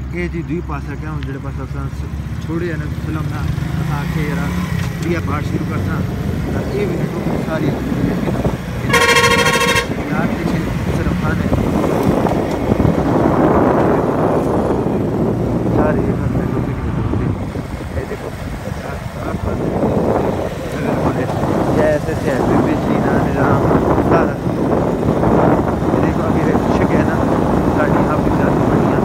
ये जी दुई पासा क्या जो पास छोड़े ना फिल्म ना आखे यार प्रिया पार्ट शुरू करता ये भी टोपी सारी यार पीछे सिर्फ खाने सारी टोपी ये देखो जैसे बिजली ना निजाम सारा देखो अभी शिक है ना साड़ी यहाँ भी ज़्यादा बढ़िया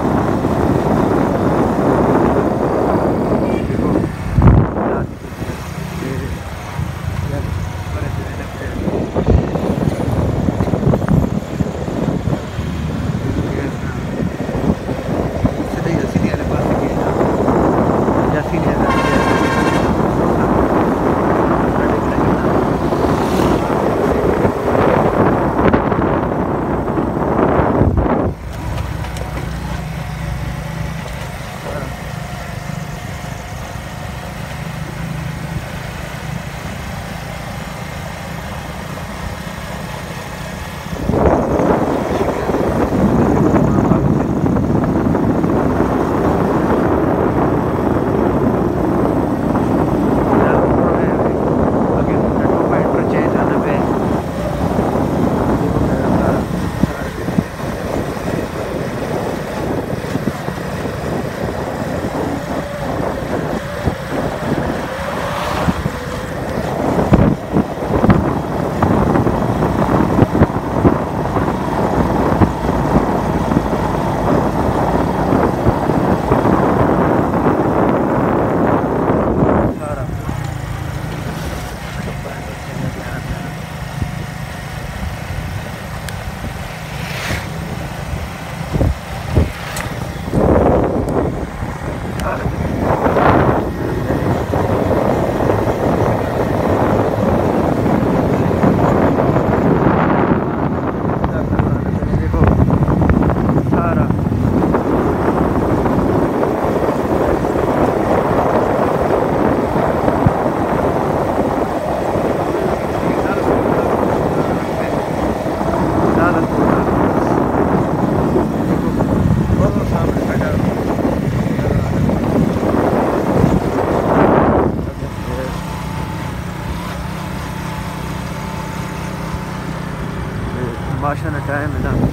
माशाल्लाह टाइम है ना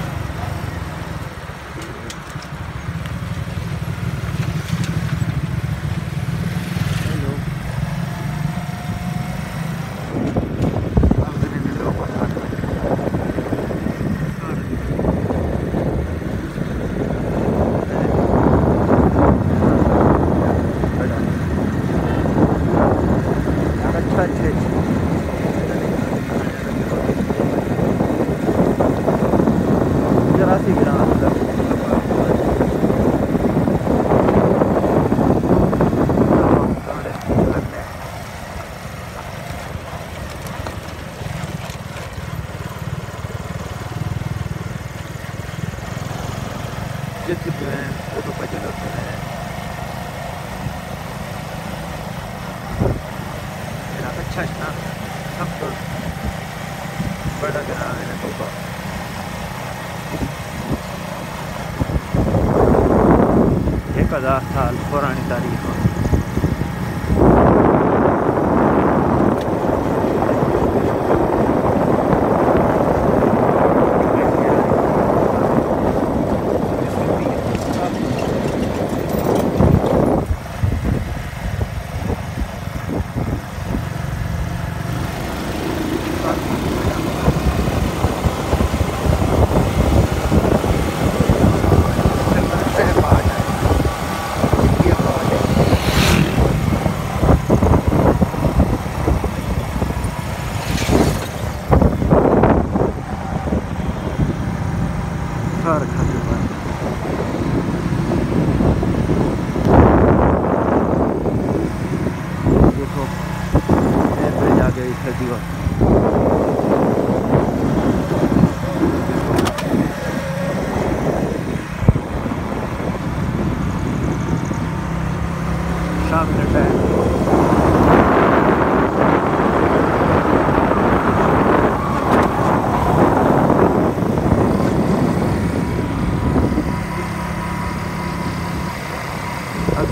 अच्छा सब तो बड़ा ग्राम है टोपा 1000 साल पुरानी तारीख है। देखो ब्रिज आ गई है दीवार सामने time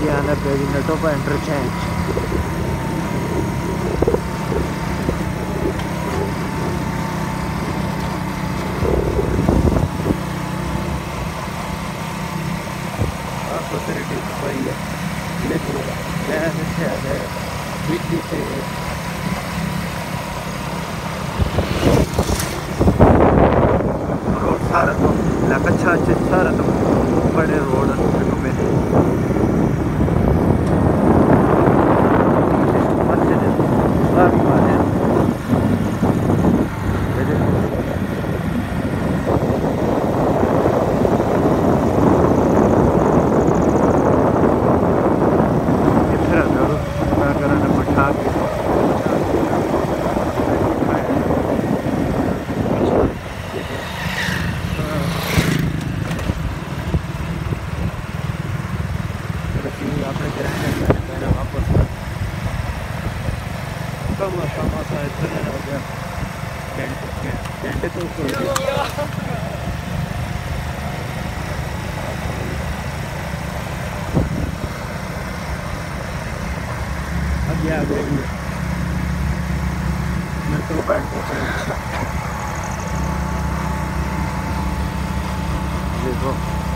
Diana Paving the top interchange. Facilities by सारा तो अच्छा सारा तो बड़े रोड में देखो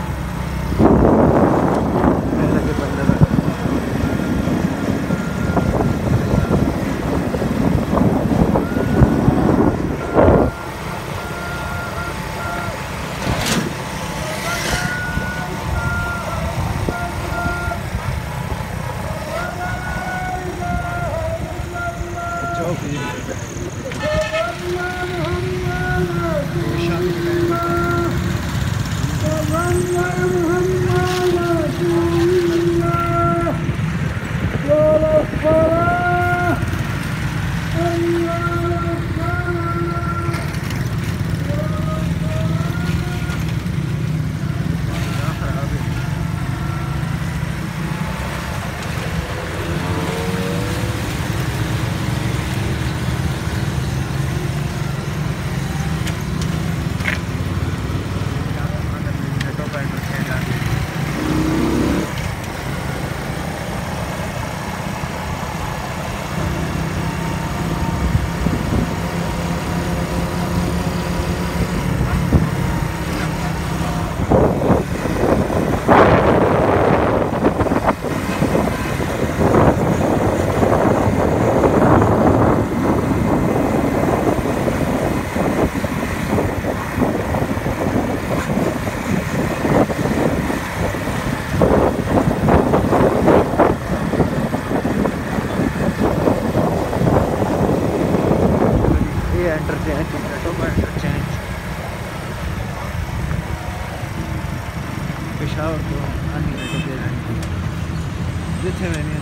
पेशावर को अन्य नेटों पे जिथे मैंने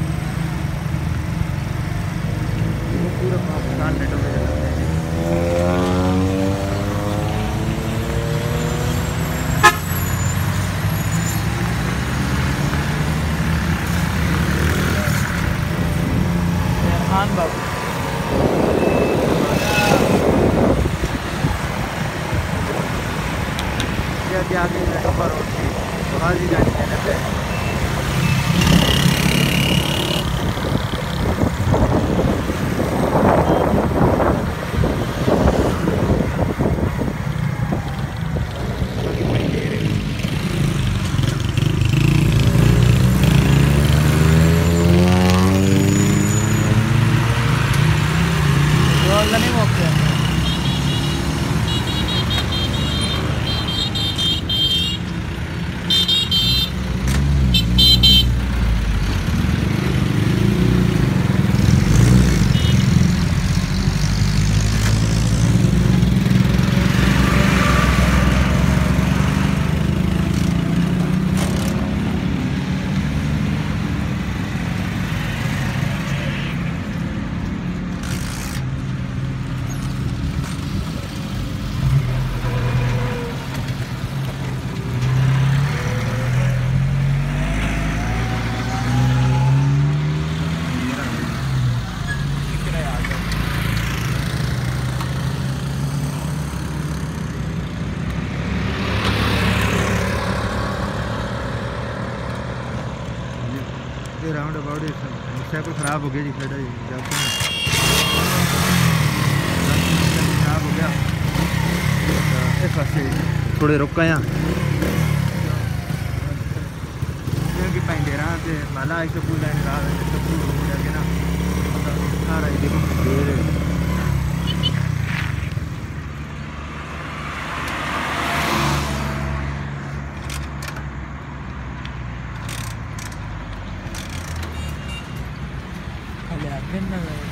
पूरा पाकिस्तान नेटों पे खान बाबू आगे नेटों पर होती हाजी गाड़ी देने पे नहीं मौके ये राउंड अबाउट मोटरसाइकिल ख़राब हो गया जी खड़ा खराब हो गया इस पासे थोड़े रुका हैं क्योंकि पैंदे रहा तो माला स्कूल लैन रात स्कूल हो गया ना सारा Ada apa